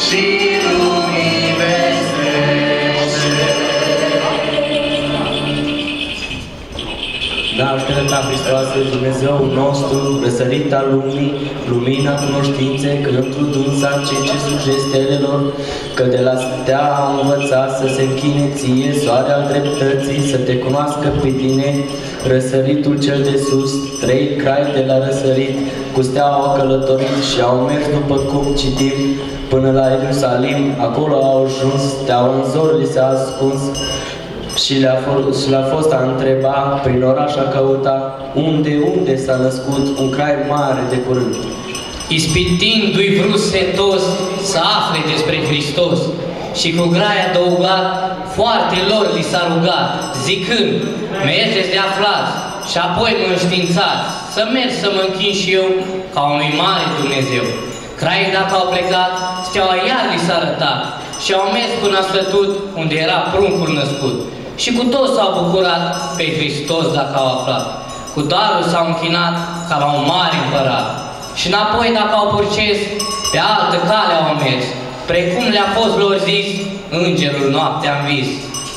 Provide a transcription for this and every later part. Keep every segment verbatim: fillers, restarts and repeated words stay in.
și lumii vestește. Nașterea ta, Hristoase, Dumnezeu nostru, răsărit al lumii, lumina cunoștinței, că într-o dânsa cei ce suge stelelor, că de la stea a învățat să se închine ție, soare al dreptății, să te cunoască pe tine, răsăritul cel de sus, trei crai de la răsărit, cu steaua au călătorit și au mers după cum citim, până la Ierusalim, acolo au ajuns, steaua în zor li s-a ascuns, și le-a fost a întreba, prin oraș a căuta, unde, unde s-a născut un crai mare de curând. Ispitindu-i vrut setos să afle despre Hristos și cu grai adăugat, foarte lor li s-a rugat, zicând, mergeți de aflați și apoi mă înștiințați, să merg să mă închin și eu ca unui mare Dumnezeu. Craii dacă au plecat, steaua iar li s-a arătat și au mers până a sfătut unde era pruncul născut. Și cu toți s-au bucurat pe Hristos dacă au aflat. Cu darul s-au închinat ca la un mare împărat. Și înapoi dacă au purces, pe altă cale au mers, precum le-a fost lor zis, îngerul noaptea în vis.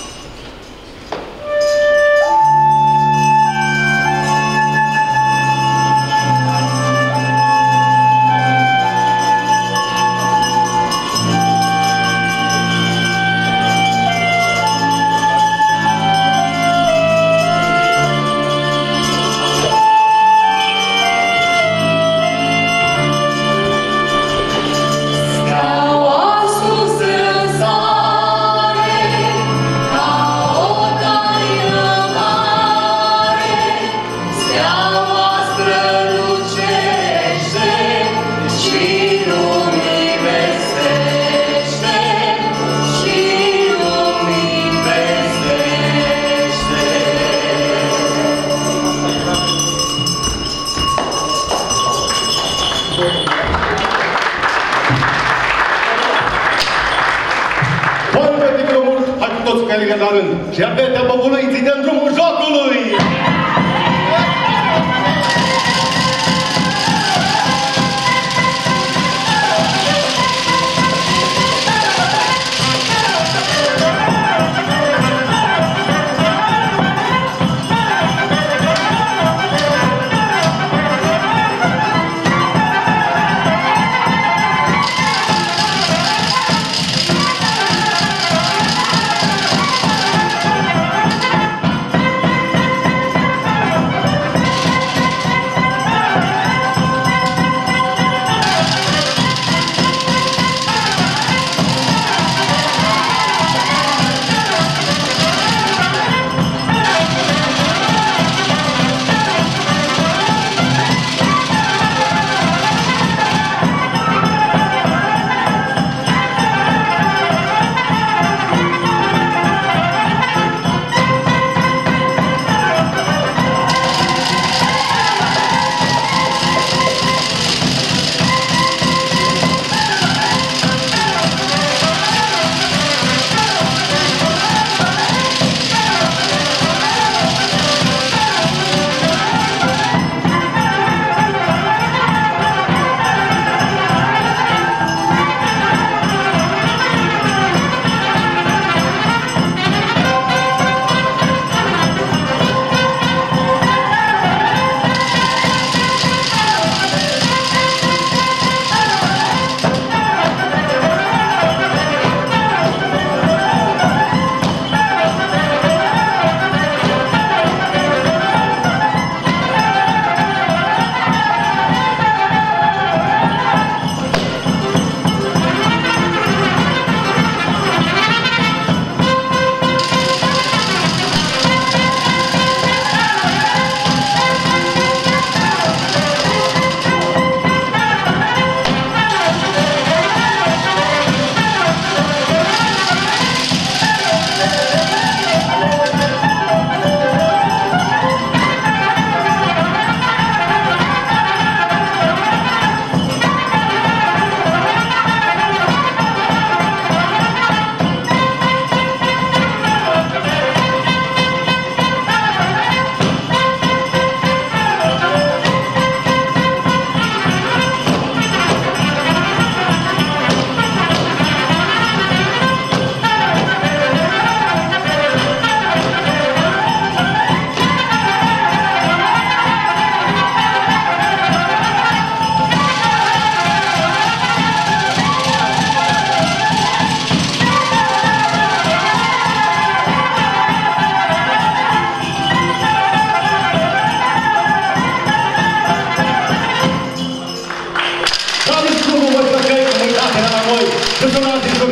Și abia băbului ți dăm drumul jocului!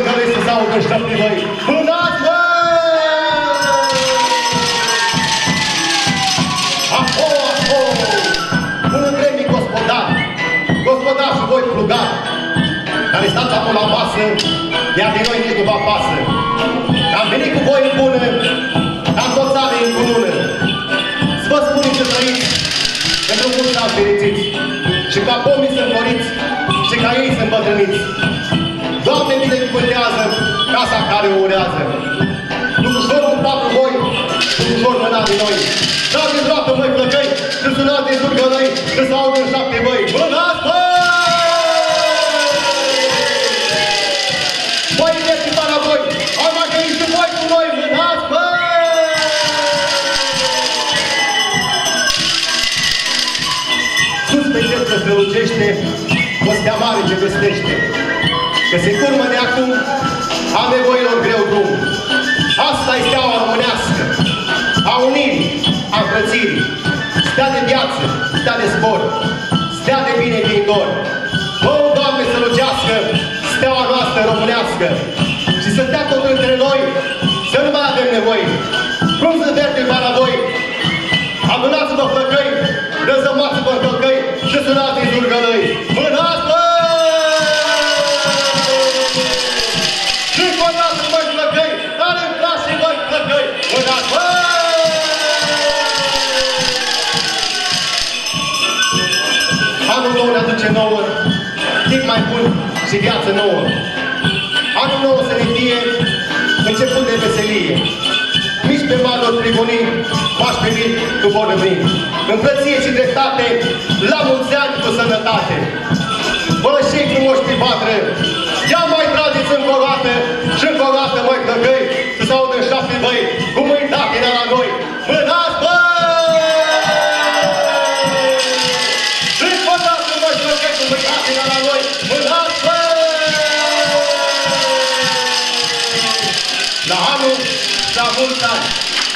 zurgălăi să se audă în șapte voi. Mânați, bă! Aho, aho! Până vremii gospodar, gospodar și voi plugari, care stați acolo la masă, iar de noi nici nu vă pasă. Am venit cu voi în bună, am toți anii în cunună. Să vă spuneți să trăiți, pentru mulți ani fericiți, și ca pomii să înfloriți, și ca ei să îmbătrâniți. Doamne, binecuvântează casa care o urează. Dușor cu patru voi, dușor mâna din noi. Dați din roată, măi, plăcăi, și sunați din surgălăi, și să audă în șapte băi. Mânați, băi! Voi este para voi, am mai venit și voi cu noi, mânați, băi! Sus pe cer se strălucește o stea mare ce vestește, că se curmă de acum a nevoilor greu drum. Asta-i steaua românească, a unirii, a înfrățirii, stea de viață, stea de spor, stea de bine viitor. Vă, Doamne, să lucească steaua noastră românească și să stea tot între noi, să nu mai avem nevoie. Cum să verde la voi? Adunați-vă flăcăi, răzămați-vă în călcăi și sunați din zurgălăi. Mânați-vă! Și încă o dată, măi, flăcăi, dar în clas și voi, flăcăi. Mânați-vă! Anul nou ne aduce nouă timp mai bun și viață nouă. Anul nou să ne fie început de veselie. Mici pe maluri tribunii, pași pe mii cu vor veni. Înfrăție și dreptate, la mulți ani cu sănătate. Bălășei frumoși pe vatră, ia mai trageți încă o dată și încă o dată, măi, căcăi, să se audă în șapte băi, cum îi dat era la noi. Mânați, băi! La noi, mânați, la anul, la mulți ani!